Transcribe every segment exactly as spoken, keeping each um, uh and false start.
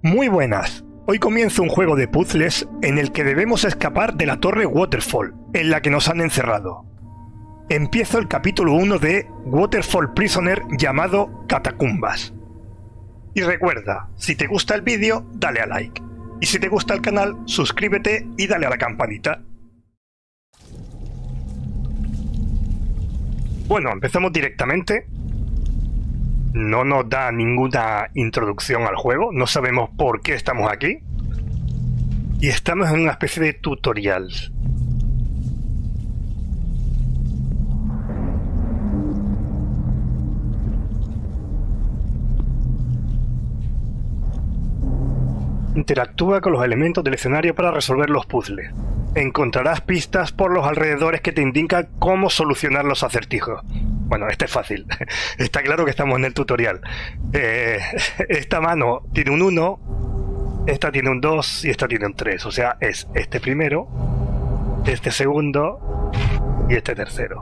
Muy buenas. Hoy comienza un juego de puzzles en el que debemos escapar de la torre Waterfall, en la que nos han encerrado. Empiezo el capítulo uno de Waterfall Prisoner llamado Catacumbas. Y recuerda, si te gusta el vídeo, dale a like. Y si te gusta el canal, suscríbete y dale a la campanita. Bueno, empezamos directamente. No nos da ninguna introducción al juego, no sabemos por qué estamos aquí. Y estamos en una especie de tutorial. Interactúa con los elementos del escenario para resolver los puzzles. Encontrarás pistas por los alrededores que te indican cómo solucionar los acertijos. Bueno, este es fácil. Está claro que estamos en el tutorial. Eh, esta mano tiene un uno, esta tiene un dos y esta tiene un tres. O sea, es este primero, este segundo y este tercero.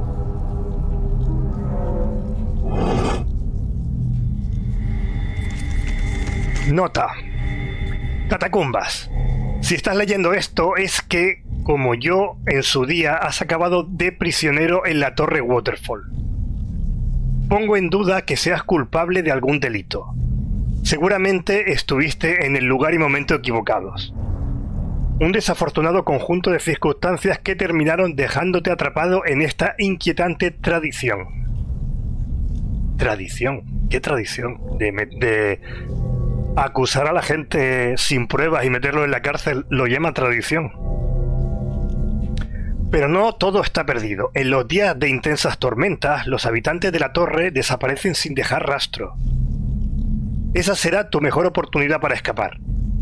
Nota. Catacumbas. Si estás leyendo esto es que, como yo en su día, has acabado de prisionero en la torre Waterfall. Pongo en duda que seas culpable de algún delito. Seguramente estuviste en el lugar y momento equivocados. Un desafortunado conjunto de circunstancias que terminaron dejándote atrapado en esta inquietante tradición. ¿Tradición? ¿Qué tradición? De... de acusar a la gente sin pruebas y meterlo en la cárcel lo llama tradición. Pero no todo está perdido. En los días de intensas tormentas, los habitantes de la torre desaparecen sin dejar rastro. Esa será tu mejor oportunidad para escapar.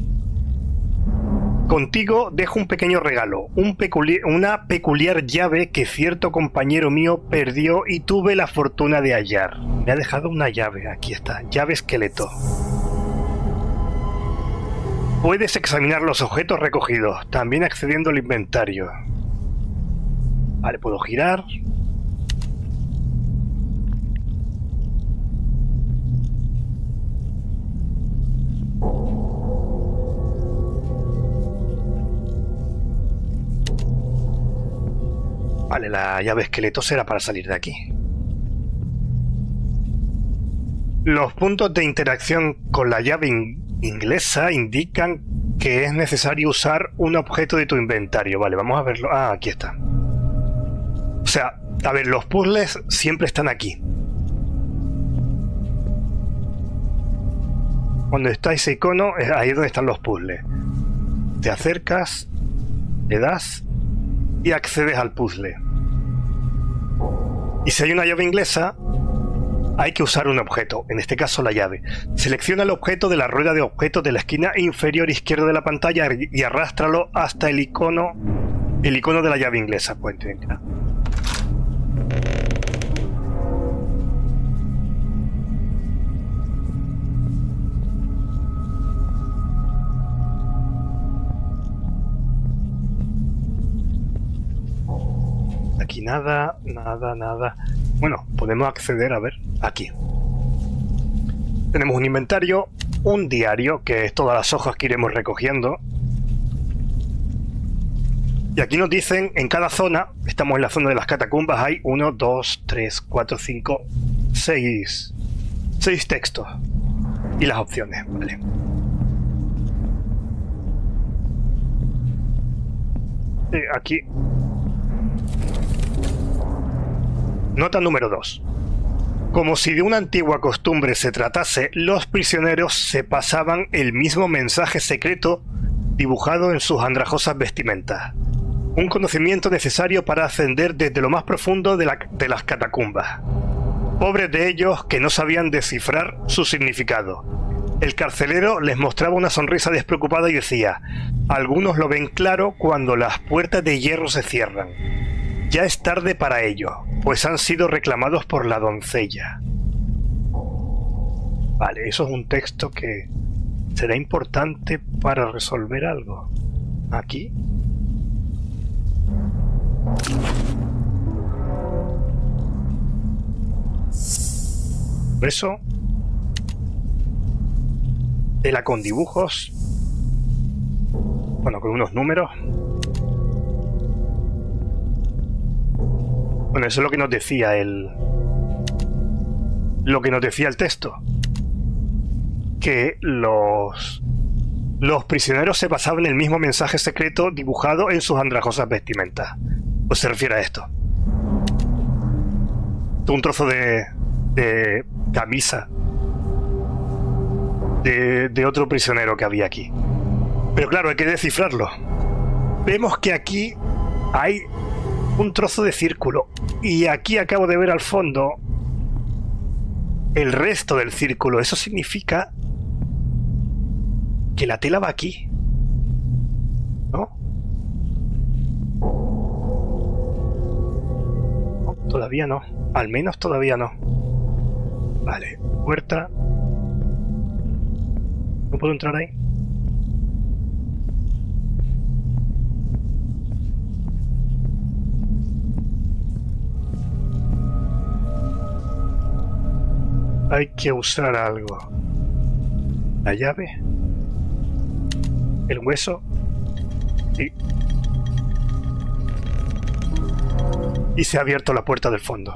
Contigo dejo un pequeño regalo, un peculi- una peculiar llave que cierto compañero mío perdió y tuve la fortuna de hallar. Me ha dejado una llave, aquí está, llave esqueleto. Puedes examinar los objetos recogidos, también accediendo al inventario. Vale, puedo girar. Vale, la llave esqueleto será para salir de aquí. Los puntos de interacción con la llave in- inglesa indican que es necesario usar un objeto de tu inventario. Vale, vamos a verlo. Ah, aquí está. O sea, a ver, los puzzles siempre están aquí. Cuando está ese icono, es ahí donde están los puzzles. Te acercas, le das y accedes al puzzle. Y si hay una llave inglesa, hay que usar un objeto, en este caso la llave. Selecciona el objeto de la rueda de objetos de la esquina inferior izquierda de la pantalla y arrástralo hasta el icono, el icono de la llave inglesa. Pues venga. Aquí nada, nada, nada. Bueno, podemos acceder, a ver, aquí. Tenemos un inventario, un diario, que es todas las hojas que iremos recogiendo. Y aquí nos dicen, en cada zona, estamos en la zona de las catacumbas, hay uno, dos, tres, cuatro, cinco, seis. Seis textos. Y las opciones, vale. Y aquí. Nota número dos. Como si de una antigua costumbre se tratase, los prisioneros se pasaban el mismo mensaje secreto dibujado en sus andrajosas vestimentas. Un conocimiento necesario para ascender desde lo más profundo de, la, de las catacumbas. Pobres de ellos que no sabían descifrar su significado. El carcelero les mostraba una sonrisa despreocupada y decía: algunos lo ven claro cuando las puertas de hierro se cierran. Ya es tarde para ello, pues han sido reclamados por la doncella. Vale, eso es un texto que será importante para resolver algo. Aquí. Por eso Tela con dibujos. Bueno, con unos números. Bueno, eso es lo que nos decía el... Lo que nos decía el texto. Que los... Los prisioneros se pasaban el mismo mensaje secreto dibujado en sus andrajosas vestimentas. Pues se refiere a esto. Un trozo de... de camisa. De, de otro prisionero que había aquí. Pero claro, hay que descifrarlo. Vemos que aquí hay un trozo de círculo. Y aquí acabo de ver al fondo el resto del círculo. Eso significa que la tela va aquí, ¿no? No, todavía no. Al menos todavía no. Vale, puerta. ¿No puedo entrar ahí? Hay que usar algo. La llave. El hueso. Sí. Y se ha abierto la puerta del fondo.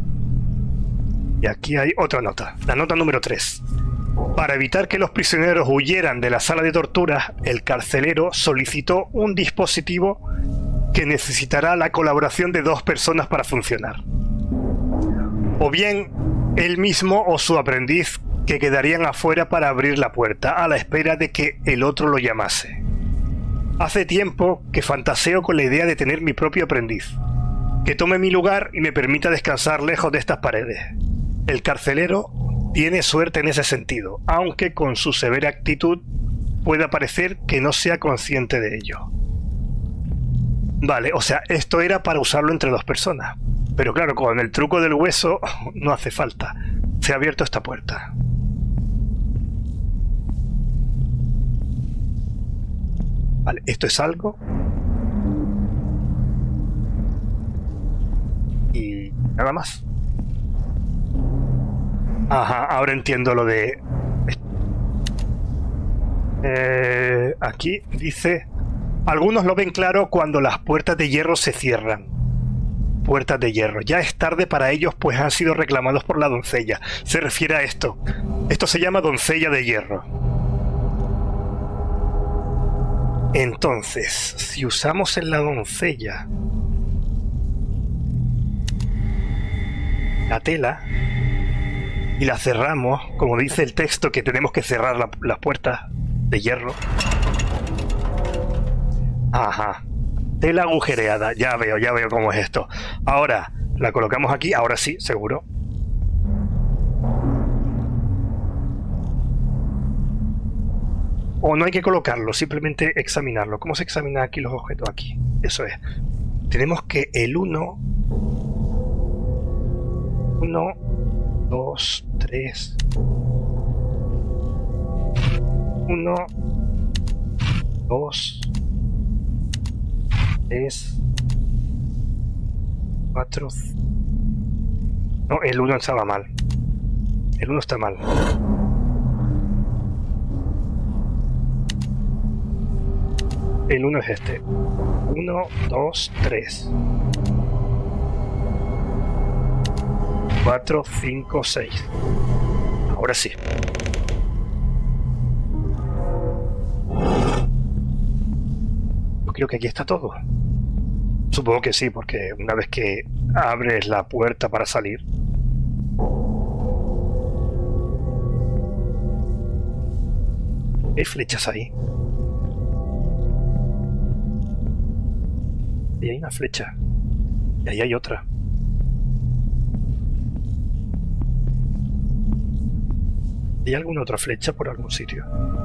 Y aquí hay otra nota. La nota número tres. Para evitar que los prisioneros huyeran de la sala de tortura, el carcelero solicitó un dispositivo que necesitará la colaboración de dos personas para funcionar. O bien él mismo o su aprendiz, que quedarían afuera para abrir la puerta, a la espera de que el otro lo llamase. Hace tiempo que fantaseo con la idea de tener mi propio aprendiz, que tome mi lugar y me permita descansar lejos de estas paredes. El carcelero tiene suerte en ese sentido, aunque con su severa actitud pueda parecer que no sea consciente de ello. Vale, o sea, esto era para usarlo entre dos personas. Pero claro, con el truco del hueso no hace falta. Se ha abierto esta puerta. Vale, esto es algo. Y nada más. Ajá, ahora entiendo lo de... Eh, aquí dice... Algunos lo ven claro cuando las puertas de hierro se cierran. Puertas de hierro. Ya es tarde para ellos, pues han sido reclamados por la doncella. Se refiere a esto. Esto se llama doncella de hierro. Entonces, si usamos en la doncella la tela y la cerramos, como dice el texto, que tenemos que cerrar la, las puertas de hierro. Ajá. Tela agujereada. Ya veo, ya veo cómo es esto. Ahora, la colocamos aquí. Ahora sí, seguro. O no hay que colocarlo, simplemente examinarlo. ¿Cómo se examinan aquí los objetos? Aquí. Eso es. Tenemos que el uno... uno, dos, tres... uno, dos... tres... cuatro... No, el uno estaba mal. El uno está mal. El uno es este. uno, dos, tres. cuatro, cinco, seis. Ahora sí. Yo creo que aquí está todo. Supongo que sí, porque una vez que abres la puerta para salir... Hay flechas ahí. Y hay una flecha. Y ahí hay otra. ¿Hay alguna otra flecha por algún sitio?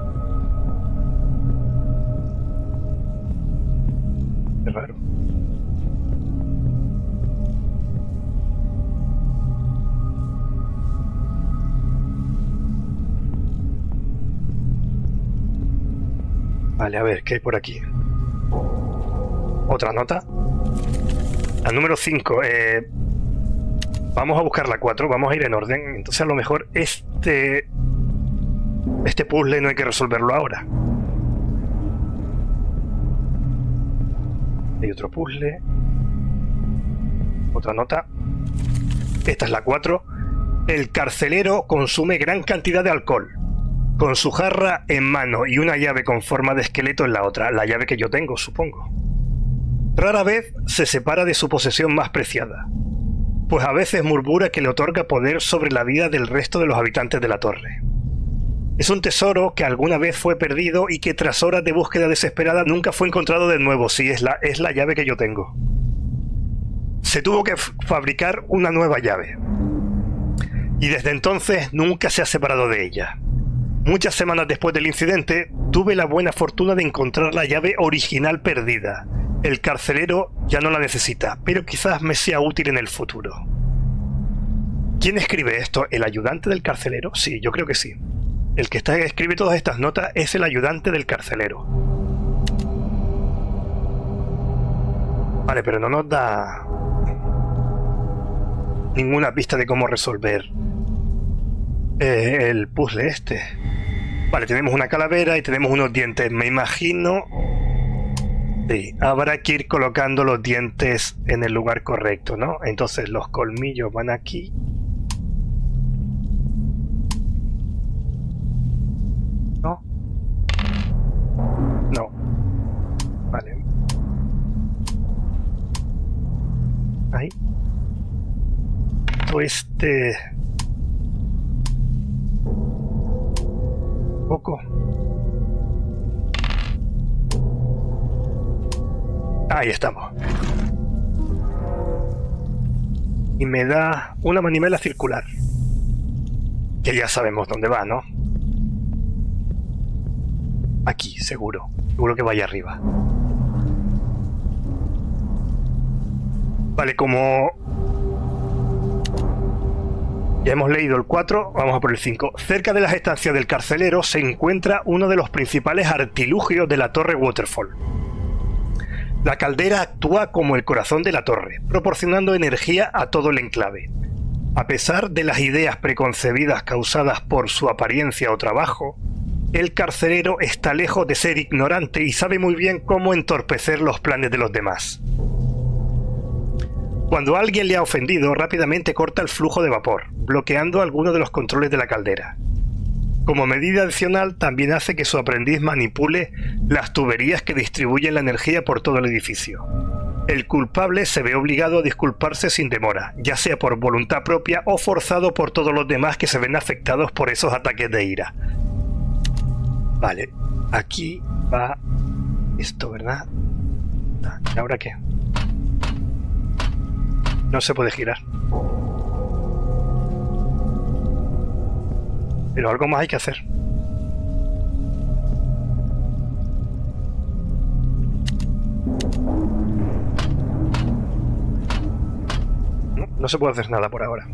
Qué raro. Vale, a ver, ¿qué hay por aquí? ¿Otra nota? La número cinco. Eh, vamos a buscar la cuatro. Vamos a ir en orden. Entonces a lo mejor este... Este puzzle no hay que resolverlo ahora. Hay otro puzzle. Otra nota. Esta es la cuatro. El carcelero consume gran cantidad de alcohol, con su jarra en mano y una llave con forma de esqueleto en la otra, la llave que yo tengo, supongo. Rara vez se separa de su posesión más preciada, pues a veces murmura que le otorga poder sobre la vida del resto de los habitantes de la torre. Es un tesoro que alguna vez fue perdido y que tras horas de búsqueda desesperada nunca fue encontrado de nuevo. Sí, es la, es la llave que yo tengo. Se tuvo que fabricar una nueva llave. Y desde entonces nunca se ha separado de ella. Muchas semanas después del incidente, tuve la buena fortuna de encontrar la llave original perdida. El carcelero ya no la necesita, pero quizás me sea útil en el futuro. ¿Quién escribe esto? ¿El ayudante del carcelero? Sí, yo creo que sí. El que está, escribe todas estas notas es el ayudante del carcelero. Vale, pero no nos da ninguna pista de cómo resolver eh, el puzzle este. Vale, tenemos una calavera y tenemos unos dientes. Me imagino... Sí, habrá que ir colocando los dientes en el lugar correcto, ¿no? Entonces los colmillos van aquí. ¿No? No. Vale. Ahí. Este... poco. Ahí estamos. Y me da una manivela circular. Que ya sabemos dónde va, ¿no? Aquí, seguro. Seguro que vaya arriba. Vale, como... ya hemos leído el cuatro, vamos a por el cinco. Cerca de las estancias del carcelero se encuentra uno de los principales artilugios de la torre Waterfall. La caldera actúa como el corazón de la torre, proporcionando energía a todo el enclave. A pesar de las ideas preconcebidas causadas por su apariencia o trabajo, el carcelero está lejos de ser ignorante y sabe muy bien cómo entorpecer los planes de los demás. Cuando alguien le ha ofendido, rápidamente corta el flujo de vapor, bloqueando alguno de los controles de la caldera. Como medida adicional, también hace que su aprendiz manipule las tuberías que distribuyen la energía por todo el edificio. El culpable se ve obligado a disculparse sin demora, ya sea por voluntad propia o forzado por todos los demás que se ven afectados por esos ataques de ira. Vale, aquí va esto, ¿verdad? ¿Y ahora qué? No se puede girar. Pero algo más hay que hacer. No, no se puede hacer nada por ahora.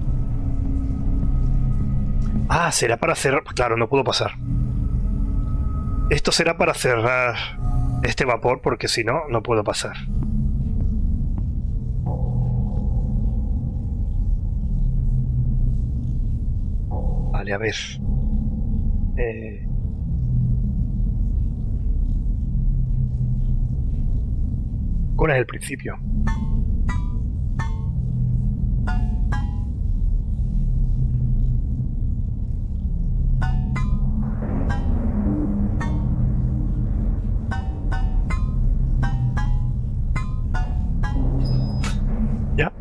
Ah, será para cerrar... Claro, no puedo pasar. Esto será para cerrar este vapor, porque si no, no puedo pasar. Vale, a ver. Eh... ¿Cuál es el principio? ¿Ya?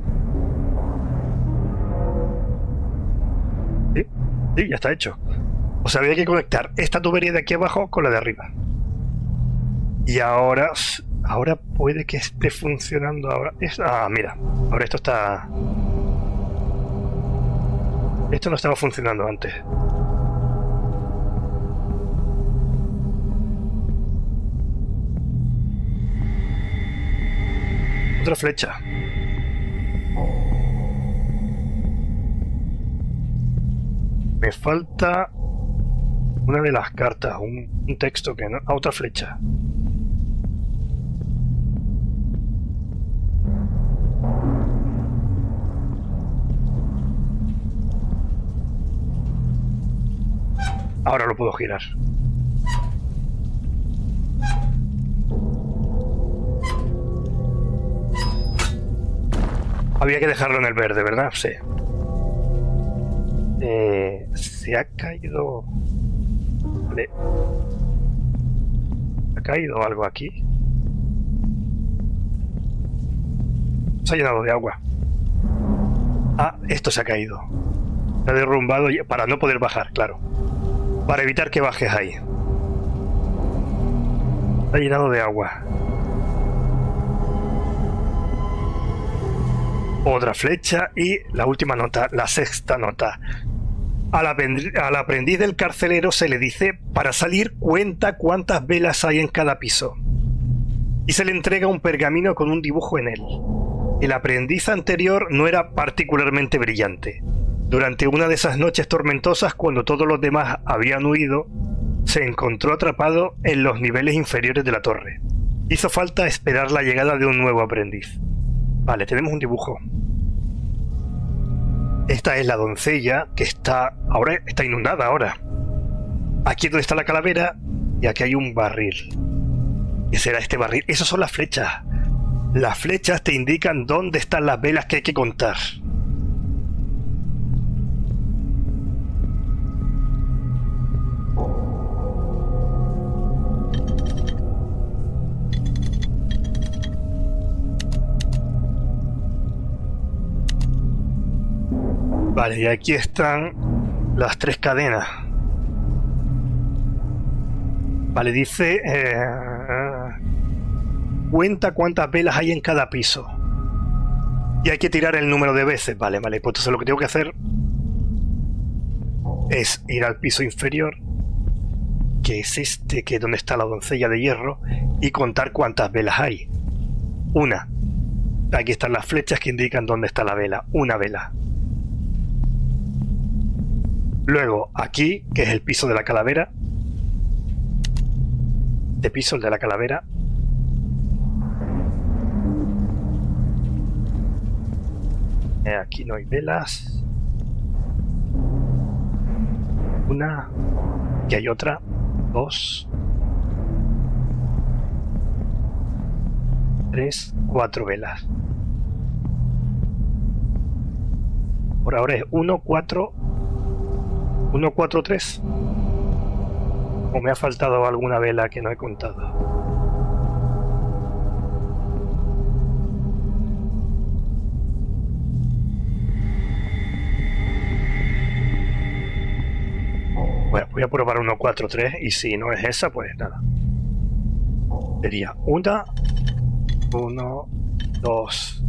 Sí, sí, ya está hecho. O sea, había que conectar esta tubería de aquí abajo con la de arriba. Y ahora... Ahora puede que esté funcionando ahora. Es, ah, mira. Ahora esto está... Esto no estaba funcionando antes. Otra flecha. Me falta una de las cartas, un, un texto que no... Ah, otra flecha. Ahora lo puedo girar. Había que dejarlo en el verde, ¿verdad? Sí. Eh, se ha caído... Vale. ¿Ha caído algo aquí? Se ha llenado de agua. Ah, esto se ha caído. Se ha derrumbado para no poder bajar, claro. Para evitar que bajes ahí. Se ha llenado de agua. Otra flecha y la última nota, la sexta nota. Al aprendiz, al aprendiz del carcelero se le dice: para salir cuenta cuántas velas hay en cada piso. Y se le entrega un pergamino con un dibujo en él. El aprendiz anterior no era particularmente brillante. Durante una de esas noches tormentosas, cuando todos los demás habían huido, se encontró atrapado en los niveles inferiores de la torre. Hizo falta esperar la llegada de un nuevo aprendiz. Vale, tenemos un dibujo. Esta es la doncella que está ahora está inundada ahora. Aquí es donde está la calavera y aquí hay un barril. ¿Qué será este barril? Esas son las flechas. Las flechas te indican dónde están las velas que hay que contar. Vale, y aquí están las tres cadenas. Vale, dice... Eh, cuenta cuántas velas hay en cada piso. Y hay que tirar el número de veces. Vale, vale, pues entonces lo que tengo que hacer es ir al piso inferior, que es este, que es donde está la doncella de hierro, y contar cuántas velas hay. Una. Aquí están las flechas que indican dónde está la vela. Una vela. Luego, aquí, que es el piso de la calavera. Este piso, el de la calavera. Eh, aquí no hay velas. Una. Y hay otra. Dos. Tres. Cuatro velas. Por ahora es uno, cuatro... uno, cuatro, tres. ¿O me ha faltado alguna vela que no he contado? Bueno, voy a probar uno, cuatro, tres y si no es esa, pues nada. Sería una, uno, dos,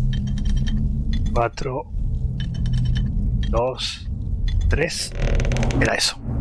cuatro, dos, tres. Era eso.